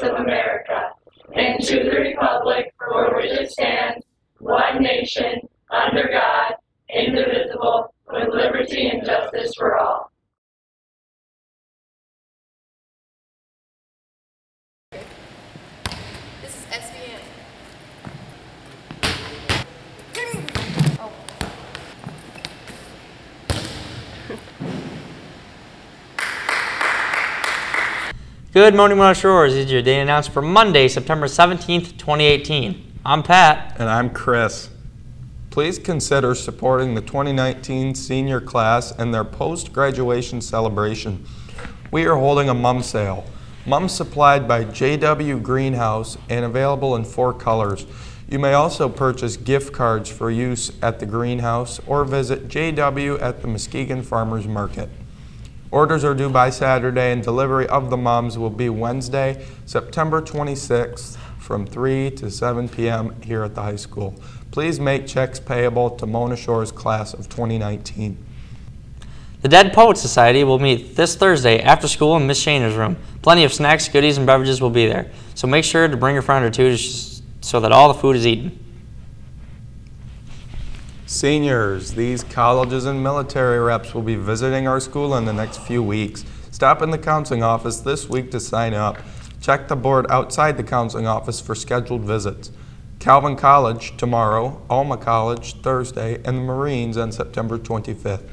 States of America, and to the republic for which it stands, one nation, under God, indivisible, with liberty and justice for all. This is SBN. Oh. Good morning, North Shores. This is your day announcement for Monday, September 17th, 2018. I'm Pat. And I'm Chris. Please consider supporting the 2019 senior class and their post-graduation celebration. We are holding a mum sale. Mums supplied by JW Greenhouse and available in 4 colors. You may also purchase gift cards for use at the greenhouse or visit JW at the Muskegon Farmers Market. Orders are due by Saturday, and delivery of the mums will be Wednesday, September 26th from 3 to 7 p.m. here at the high school. Please make checks payable to Mona Shores class of 2019. The Dead Poets Society will meet this Thursday after school in Miss Shaner's room. Plenty of snacks, goodies, and beverages will be there, so make sure to bring a friend or two so that all the food is eaten. Seniors, these colleges and military reps will be visiting our school in the next few weeks. Stop in the counseling office this week to sign up. Check the board outside the counseling office for scheduled visits. Calvin College tomorrow, Alma College Thursday, and the Marines on September 25th.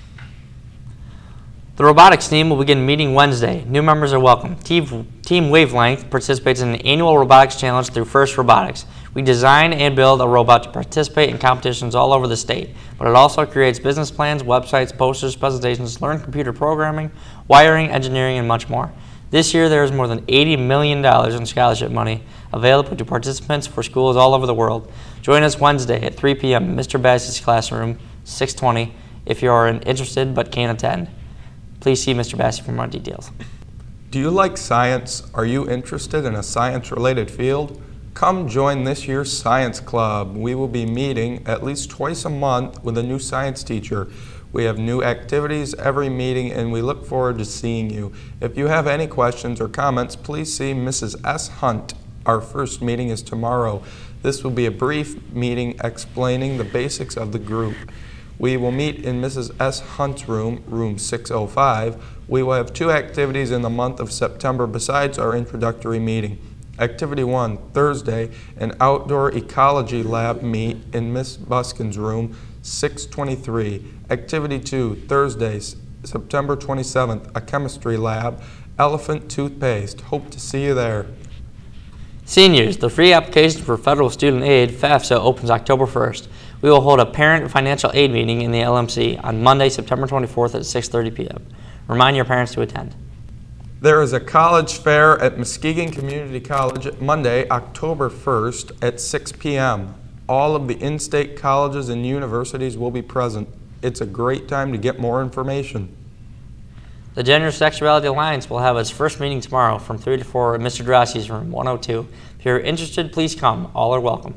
The robotics team will begin meeting Wednesday. New members are welcome. Team Wavelength participates in an annual robotics challenge through First Robotics. We design and build a robot to participate in competitions all over the state, but it also creates business plans, websites, posters, presentations, learn computer programming, wiring, engineering, and much more. This year there is more than $80 million in scholarship money available to participants for schools all over the world. Join us Wednesday at 3 p.m. in Mr. Bassey's classroom, 620, if you are interested but can't attend. Please see Mr. Bassey for more details. Do you like science? Are you interested in a science-related field? Come join this year's Science Club. We will be meeting at least twice a month with a new science teacher. We have new activities every meeting, and we look forward to seeing you. If you have any questions or comments, please see Mrs. S. Hunt. Our first meeting is tomorrow. This will be a brief meeting explaining the basics of the group. We will meet in Mrs. S. Hunt's room, room 605. We will have 2 activities in the month of September besides our introductory meeting. Activity 1, Thursday, an outdoor ecology lab meet in Miss Buskin's room, 623. Activity 2, Thursday, September 27th, a chemistry lab, elephant toothpaste. Hope to see you there. Seniors, the free application for federal student aid, FAFSA, opens October 1st. We will hold a parent financial aid meeting in the LMC on Monday, September 24th at 6:30 p.m. Remind your parents to attend. There is a college fair at Muskegon Community College Monday, October 1st at 6 p.m. All of the in-state colleges and universities will be present. It's a great time to get more information. The Gender Sexuality Alliance will have its first meeting tomorrow from 3 to 4 at Mr. Drassi's room, 102. If you're interested, please come. All are welcome.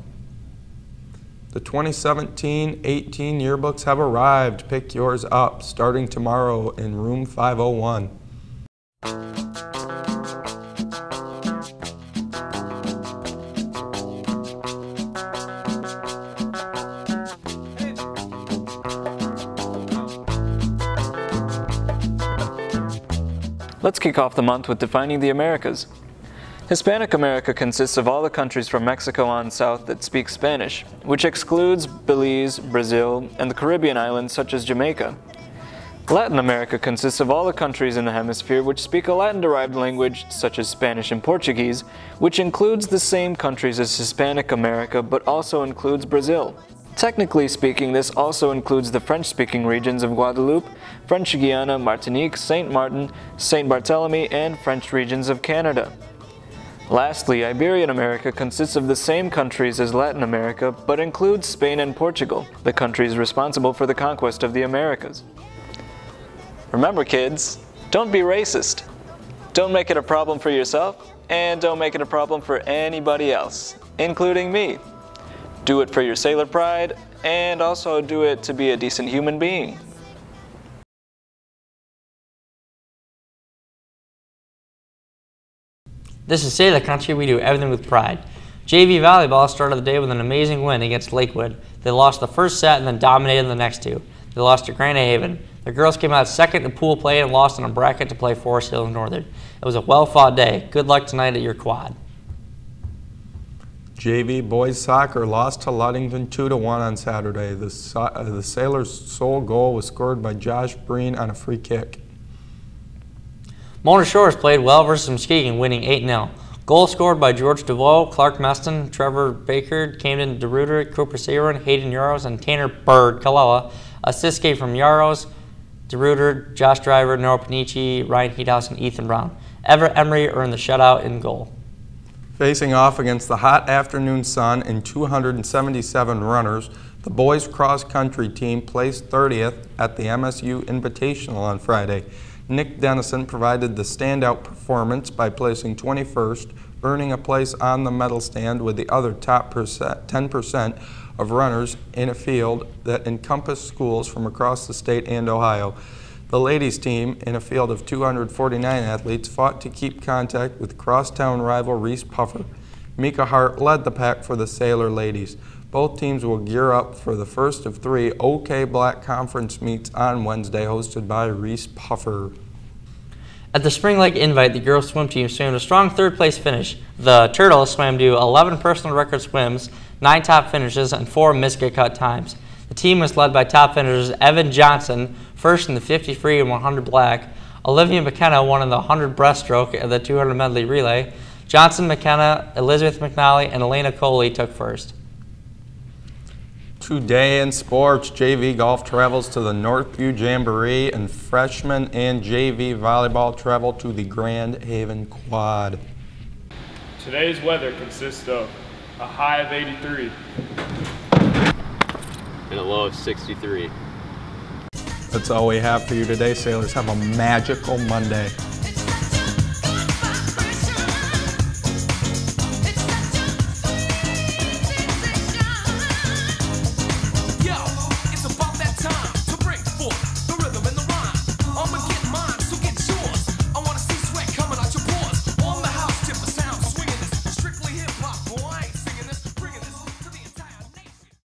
The 2017-18 yearbooks have arrived. Pick yours up starting tomorrow in room 501. Let's kick off the month with defining the Americas. Hispanic America consists of all the countries from Mexico on south that speak Spanish, which excludes Belize, Brazil, and the Caribbean islands such as Jamaica. Latin America consists of all the countries in the hemisphere which speak a Latin-derived language such as Spanish and Portuguese, which includes the same countries as Hispanic America but also includes Brazil. Technically speaking, this also includes the French-speaking regions of Guadeloupe, French Guiana, Martinique, Saint Martin, Saint Barthélemy, and French regions of Canada. Lastly, Iberian America consists of the same countries as Latin America, but includes Spain and Portugal, the countries responsible for the conquest of the Americas. Remember, kids, don't be racist. Don't make it a problem for yourself, and don't make it a problem for anybody else, including me. Do it for your sailor pride, and also do it to be a decent human being. This is Sailor Country. We do everything with pride. JV Volleyball started the day with an amazing win against Lakewood. They lost the first set and then dominated the next two. They lost to Grand Haven. The girls came out second in pool play and lost in a bracket to play Forest Hills Northern. It was a well-fought day. Good luck tonight at your quad. JV boys soccer lost to Ludington 2-1 on Saturday. The Sailors' sole goal was scored by Josh Breen on a free kick. Mona Shores played well versus Muskegon, winning 8-0. Goal scored by George DeVoe, Clark Meston, Trevor Baker, Camden DeRuiter, Cooper Saron, Hayden Yaros, and Tanner Bird Kalala. Assists came from Yaros, DeRuiter, Josh Driver, Noah Panici, Ryan Heathouse, and Ethan Brown. Everett Emery earned the shutout in goal. Facing off against the hot afternoon sun and 277 runners, the boys cross-country team placed 30th at the MSU Invitational on Friday. Nick Dennison provided the standout performance by placing 21st, earning a place on the medal stand with the other top 10% of runners in a field that encompassed schools from across the state and Ohio. The ladies team, in a field of 249 athletes, fought to keep contact with crosstown rival Reese Puffer. Mika Hart led the pack for the Sailor ladies. Both teams will gear up for the first of 3 OK Black Conference meets on Wednesday, hosted by Reese Puffer. At the Spring Lake Invite, the girls swim team swam to a strong third-place finish. The Turtles swam to 11 personal record swims, 9 top finishes, and 4 missed-get-cut times. The team was led by top finishers Evan Johnson, first in the 50 free and 100 black. Olivia McKenna won in the 100 breaststroke and the 200 medley relay. Johnson, McKenna, Elizabeth McNally, and Elena Coley took first. Today in sports, JV golf travels to the Northview Jamboree, and freshman and JV volleyball travel to the Grand Haven Quad. Today's weather consists of a high of 83 and a low of 63. That's all we have for you today, Sailors. Have a magical Monday.